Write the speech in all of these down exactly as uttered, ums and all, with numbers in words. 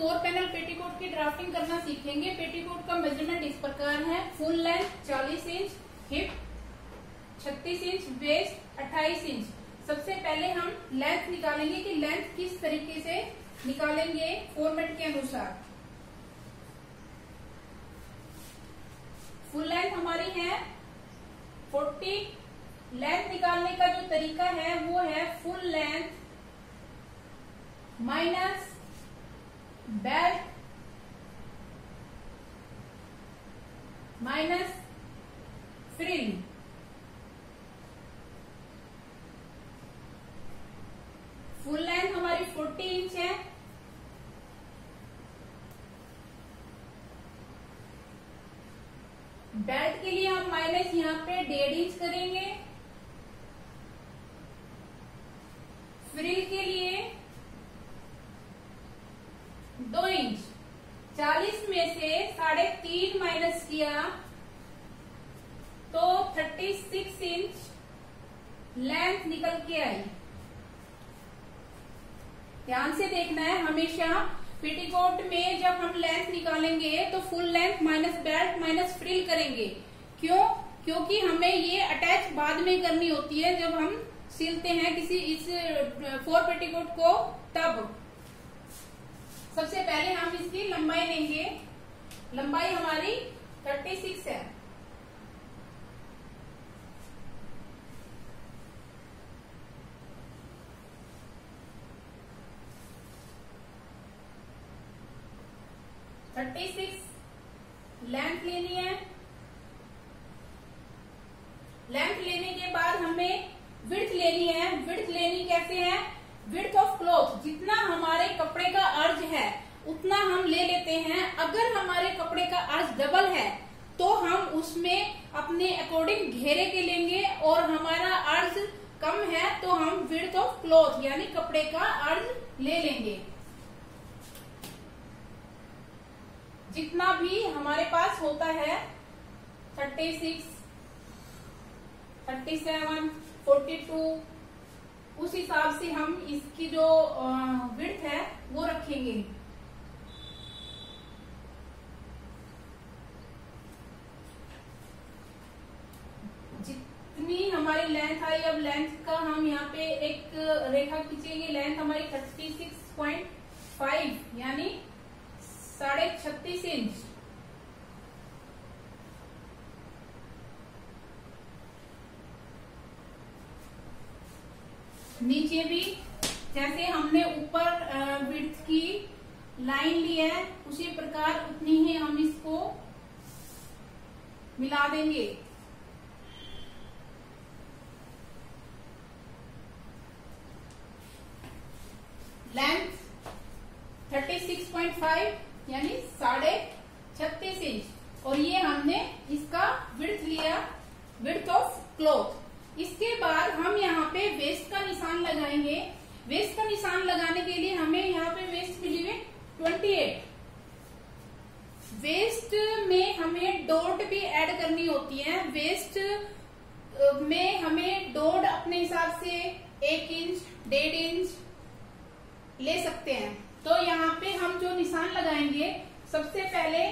Four panel petticoat की drafting करना सीखेंगे। पेटीकोट का मेजरमेंट इस प्रकार है। फुल लेंथ चालीस इंच, हिप छत्तीस इंच, वेस्ट अट्ठाईस इंच। सबसे पहले हम लेंथ निकालेंगे कि लेंथ किस तरीके से निकालेंगे फॉर्मेट के अनुसार। फुल लेंथ हमारी है चालीस। लेंथ निकालने का जो तरीका है वो है full length minus belt minus frill. Full length हमारी चालीस इंच है, बेल्ट के लिए हम माइनस यहाँ पे डेढ़ इंच करेंगे, फ्रिल के लिए दो इंच। चालीस में से साढ़े तीन माइनस किया तो छत्तीस इंच लेंथ निकल के आई। ध्यान से देखना है हमेशा पेटीकोट में जब हम लेंथ निकालेंगे तो full length minus belt minus frill करेंगे। क्यों? क्योंकि हमें ये अटैच बाद में करनी होती है जब हम सिलते हैं किसी इस फोर पेटीकोट को। तब सबसे पहले हम इसकी लंबाई लेंगे। लंबाई हमारी छत्तीस है। छत्तीस लेंथ लेनी है। लेंथ लेने के बाद हमें विड्थ लेनी है। विड्थ लेनी कैसे है? विड्थ ऑफ क्लॉथ, जितना हमारे कपड़े का अर्ज है उतना हम ले लेते हैं। अगर हमारे कपड़े का अर्ज डबल है तो हम उसमें अपने अकॉर्डिंग घेरे के लेंगे, और हमारा अर्ज कम है तो हम विड्थ ऑफ क्लॉथ यानी कपड़े का अर्ज ले लेंगे। जितना भी हमारे पास होता है छत्तीस, सैंतीस, बयालीस, उस हिसाब से हम इसकी जो विड्थ है वो रखेंगे। जितनी हमारी लेंथ आई, अब लेंथ का हम यहाँ पे एक रेखा खींचेंगे। लेंथ हमारी छत्तीस पॉइंट फाइव यानी साढ़े छत्तीस इंच। नीचे भी जैसे हमने ऊपर विड्थ की लाइन ली है उसी प्रकार उतनी ही हम इसको मिला देंगे। लेंथ छत्तीस पॉइंट फाइव यानी साढ़े छत्तीस इंच, और ये हमने इसका विड्थ लिया, विड्थ ऑफ क्लॉथ। इसके बाद हम यहाँ पे वेस्ट का निशान लगाएंगे। वेस्ट का निशान लगाने के लिए हमें यहाँ पे वेस्ट मिली हुई अट्ठाईस। वेस्ट में हमें डॉट भी ऐड करनी होती है। वेस्ट में हमें डॉट अपने हिसाब से एक इंच डेढ़ इंच ले सकते हैं। तो यहाँ पे हम जो निशान लगाएंगे, सबसे पहले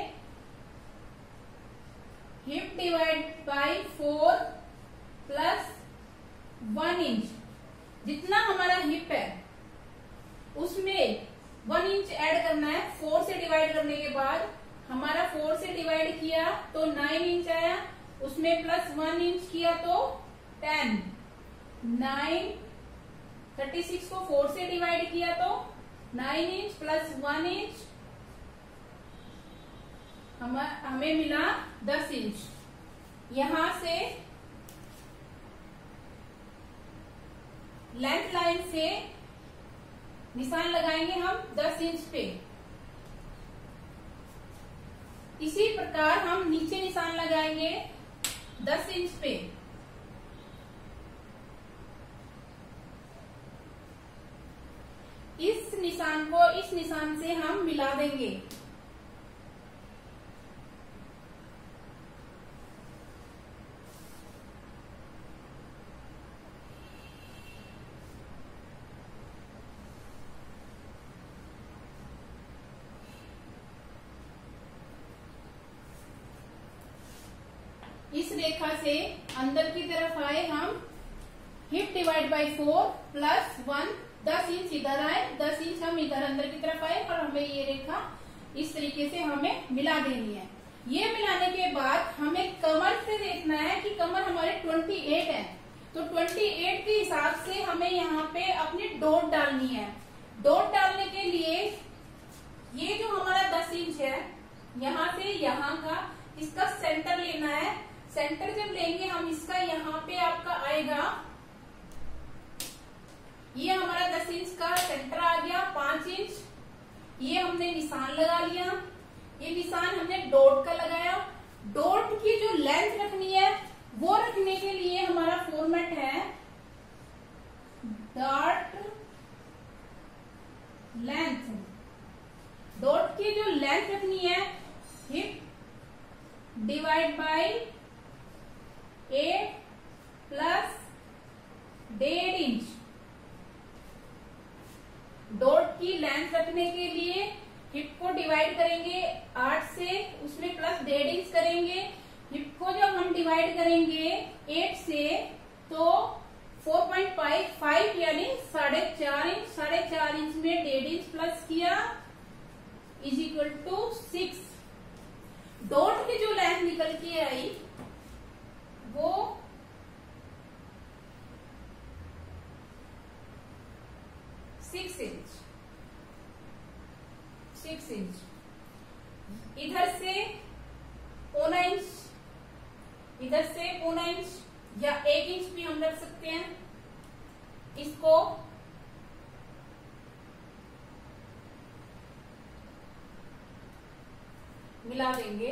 hip divide by four plus one inch. जितना हमारा हिप है उसमें वन इंच ऐड करना है। फोर से डिवाइड करने के बाद हमारा फोर से डिवाइड किया तो नाइन इंच आया, उसमें प्लस वन इंच किया तो टेन। नाइन थर्टी सिक्स को फोर से डिवाइड किया तो nine inch plus one inch हम, हमें मिला दस इंच। यहां से लेंथ लाइन से निशान लगाएंगे हम दस इंच पे। इसी प्रकार हम नीचे निशान लगाएंगे दस इंच पे। इस निशान को इस निशान से हम मिला देंगे। रेखा से अंदर की तरफ आए हम, hip divide by four plus one, दस इंच इधर आए, दस इंच हम इधर अंदर की तरफ आए और हमें ये रेखा इस तरीके से हमें मिला देनी है। ये मिलाने के बाद हमें कमर से देखना है कि कमर हमारे अट्ठाईस है, तो अट्ठाईस के हिसाब से हमें यहाँ पे अपनी डॉट डालनी है। डॉट डालने के लिए ये जो हमारा दस इंच है, यहाँ से यहाँ का इसका सेंटर लेना है। सेंटर जब लेंगे हम इसका, यहाँ पे आपका आएगा, ये हमारा दस इंच का सेंटर आ गया, पांच इंच। ये हमने निशान लगा लिया, ये निशान हमने डॉट का लगाया। डॉट की जो लेंथ रखनी है वो रखने के लिए हमारा फॉर्मेट है डॉट लेंथ। डॉट की जो लेंथ रखनी है hip divide by eight plus डेढ़ इंच। डॉट की लेंथ रखने के लिए हिप को डिवाइड करेंगे आठ से, उसमें प्लस डेढ़ इंच करेंगे। हिप को जब हम डिवाइड करेंगे एट से तो फोर पॉइंट फाइव यानी साढ़े चार इंच, साढ़े चार इंच में डेढ़ इंच प्लस किया is equal to six. Dot की जो लेंथ निकल के आई वो सिक्स इंच, सिक्स इंच। इधर से पौना इंच, इधर से पौना इंच या एक इंच भी हम रख सकते हैं। इसको मिला देंगे।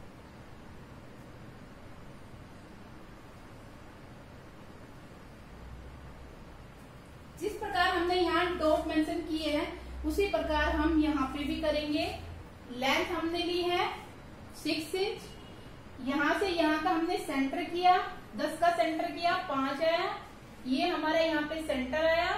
जिस प्रकार हमने यहाँ डॉट मेंशन किए हैं उसी प्रकार हम यहाँ पे भी करेंगे। लेंथ हमने ली है सिक्स इंच, यहाँ से यहाँ का हमने सेंटर किया, दस का सेंटर किया, पांच आया, ये हमारा यहाँ पे सेंटर आया।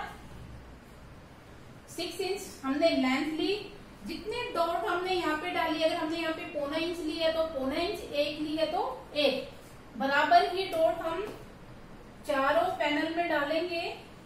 सिक्स इंच हमने लेंथ ली, जितने डॉट हमने यहाँ पे डाली, अगर हमने यहाँ पे पौना इंच ली है तो पौना इंच, एक ली है तो एक, बराबर ही डॉट हम चारों पैनल में डालेंगे।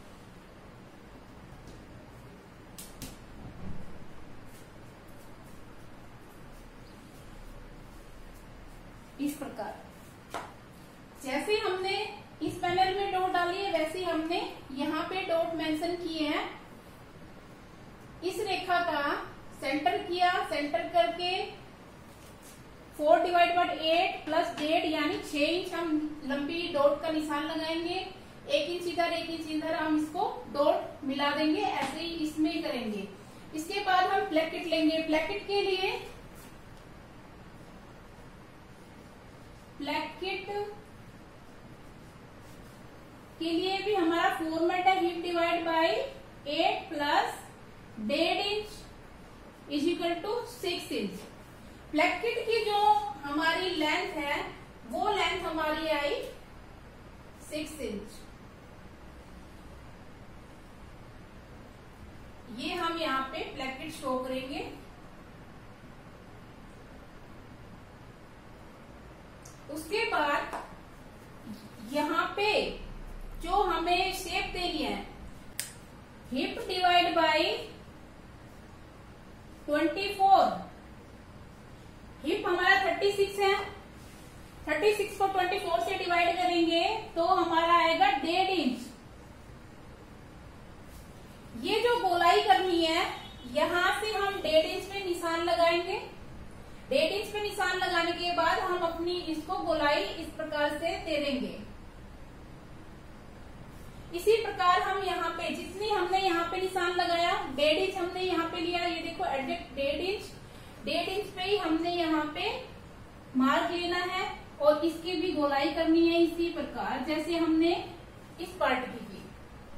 इस प्रकार जैसे हमने इस पैनल में डॉट डाली है वैसे हमने यहाँ पे डॉट मेंशन किए हैं। इस रेखा का सेंटर किया, सेंटर करके four divide by eight plus डेढ़ यानी छह इंच हम लंबी डॉट का निशान लगाएंगे। एक इंच इधर, एक इंच इधर, हम इसको डॉट मिला देंगे। ऐसे ही इसमें करेंगे। इसके बाद हम प्लेकेट लेंगे। प्लेकेट के लिए प्लेकेट के लिए भी हमारा फॉर्मेट है hip divide by eight plus डेढ़ inch is equal to six inch. Placket की जो हमारी लेंथ है वो लेंथ हमारी आई सिक्स इंच। ये हम यहाँ पे प्लेकेट शो करेंगे। उसके बाद यहाँ पे जो हमें शेप देनी है hip divide by twenty four, hip हमारा थर्टी सिक्स है, थर्टी सिक्स को ट्वेंटी फोर से डिवाइड करेंगे तो हमारा आएगा डेढ़ इंच। ये जो गोलाई करनी है यहां से हम डेढ़ इंच पे निशान लगाएंगे। डेढ़ इंच पे निशान लगाने के बाद हम अपनी इसको गोलाई इस प्रकार से दे देंगे। इसी प्रकार हम यहाँ पे जितनी हमने यहाँ पे निशान लगाया, डेढ़ इंच हमने यहाँ पे लिया, ये देखो एग्जैक्ट डेढ़ इंच, डेढ़ इंच पे ही हमने यहाँ पे मार्क लेना है और इसकी भी गोलाई करनी है इसी प्रकार जैसे हमने इस पार्ट की की।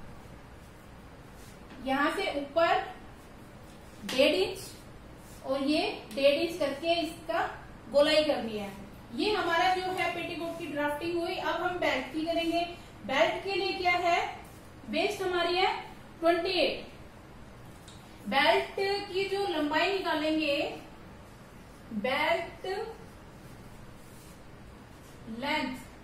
यहाँ से ऊपर डेढ़ इंच और ये डेढ़ इंच करके इसका गोलाई करनी है। ये हमारा जो है पेटीकोट की ड्राफ्टिंग हुई। अब हम बेल्ट की करेंगे। बेल्ट के लिए क्या है, वेस्ट हमारी है अट्ठाईस। बेल्ट की जो लंबाई निकालेंगे, बेल्ट लेंथ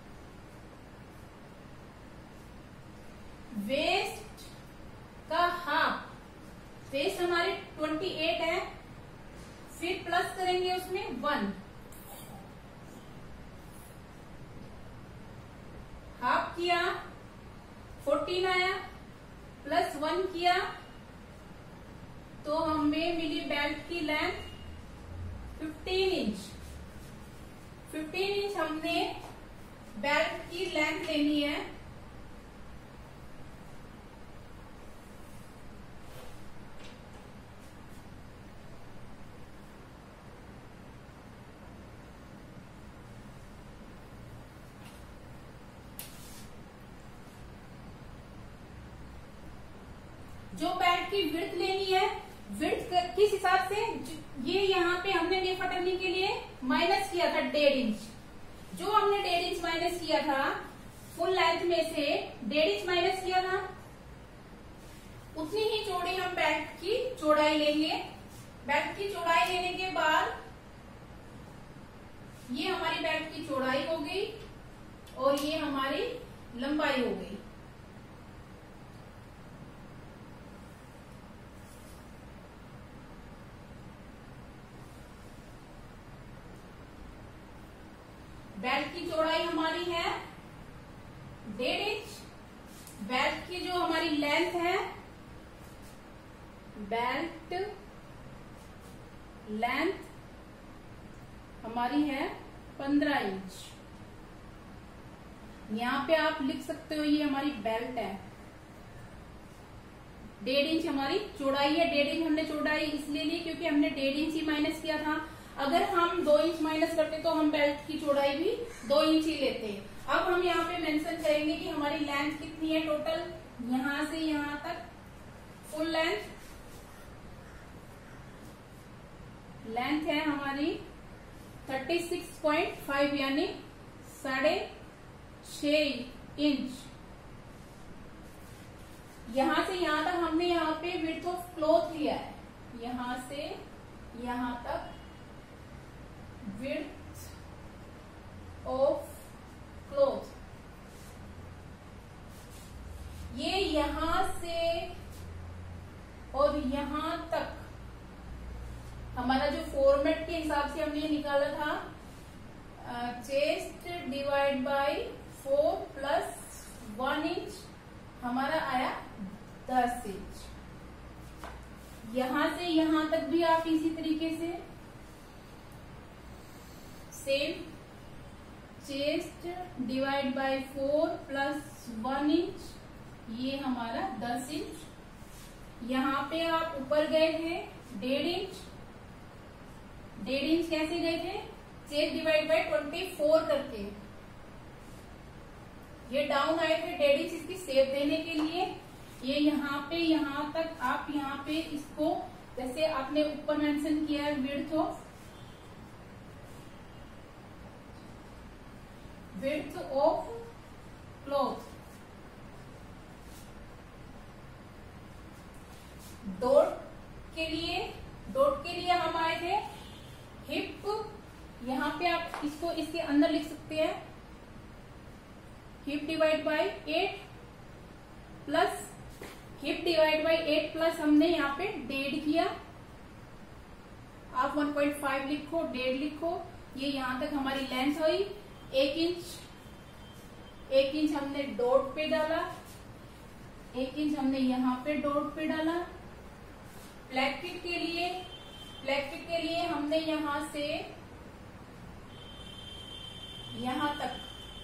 वेस्ट का हाफ, वेस्ट हमारे अट्ठाईस है, फिर प्लस करेंगे उसमें वन, हाफ किया चौदह आया, प्लस वन किया तो हमें मिली बेल्ट की लेंथ पंद्रह इंच। पंद्रह इंच हमने बेल्ट की लेंथ लेनी है। जो बेल्ट की विड्थ लेनी है, विड्थ किस हिसाब से, ये यहाँ पे हमने नेफा टर्निंग के लिए माइनस किया था डेढ़ इंच, जो हमने डेढ़ इंच माइनस किया था फुल लेंथ में से डेढ़ इंच माइनस किया था, उतनी ही चौड़ी हम बेल्ट की चौड़ाई लेंगे। बेल्ट की चौड़ाई लेने के बाद ये हमारी बेल्ट की चौड़ाई हो गई और ये हमारी लंबाई हो गई। बेल्ट की चौड़ाई हमारी है डेढ़ इंच, बेल्ट की जो हमारी लेंथ है, बेल्ट लेंथ हमारी है पंद्रह इंच। यहाँ पे आप लिख सकते हो ये हमारी बेल्ट है। डेढ़ इंच हमारी चौड़ाई है, डेढ़ इंच हमने चौड़ाई इसलिए ली क्योंकि हमने डेढ़ इंच ही माइनस किया था। अगर हम दो इंच माइनस करते तो हम बेल्ट की चौड़ाई भी दो इंच ही लेते। अब हम यहाँ पे मेंशन करेंगे कि हमारी लेंथ कितनी है टोटल, यहां से यहां तक फुल लेंथ, लेंथ है हमारी छत्तीस पॉइंट पाँच यानी साढ़े छह इंच। यहां से यहां तक हमने यहाँ पे विड्थ ऑफ क्लॉथ लिया है, यहां से यहां तक विड्थ ऑफ क्लॉथ। ये यहां से और यहां तक हमारा जो फॉर्मेट के हिसाब से हमने ये निकाला था, chest divide by four plus one inch हमारा आया दस इंच। यहां से यहां तक भी आप इसी तरीके से same, chest divide by four plus one inch, ये हमारा दस इंच। यहां पे आप ऊपर गए थे डेढ़ इंच, डेढ़ इंच कैसे गए थे, chest divide by twenty four करके, ये डाउन आए थे डेढ़ इंच इसकी शेप देने के लिए। ये यहाँ पे यहाँ तक आप यहाँ पे इसको जैसे आपने ऊपर मेंशन किया है width of width of cloth, dot के लिए डॉट के लिए हम आए थे हिप, यहाँ पे आप इसको इसके अंदर लिख सकते हैं hip divide by eight plus hip divide by eight plus हमने यहाँ पे डेढ़ किया, आप वन पॉइंट फाइव लिखो, डेढ़ लिखो। ये यहाँ तक हमारी लेंथ हुई एक इंच, एक इंच हमने डॉट पे डाला, एक इंच हमने यहाँ पे डॉट पे डाला। फ्लैग किट के लिए फ्लैग किट के लिए हमने यहाँ से यहाँ तक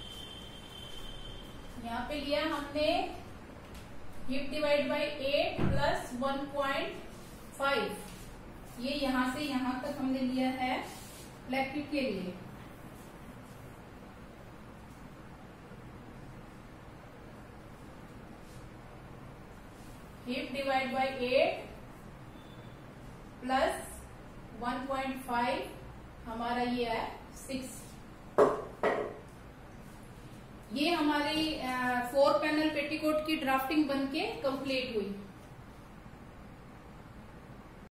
यहाँ पे लिया हमने hip divide by eight plus one point five, ये यहां से यहां तक हमने लिया है फ्लैग किट के लिए। Hip divide by eight plus one point five हमारा ये है सिक्स। ये हमारी फोर पैनल पेटीकोट की ड्राफ्टिंग बनके कंप्लीट हुई।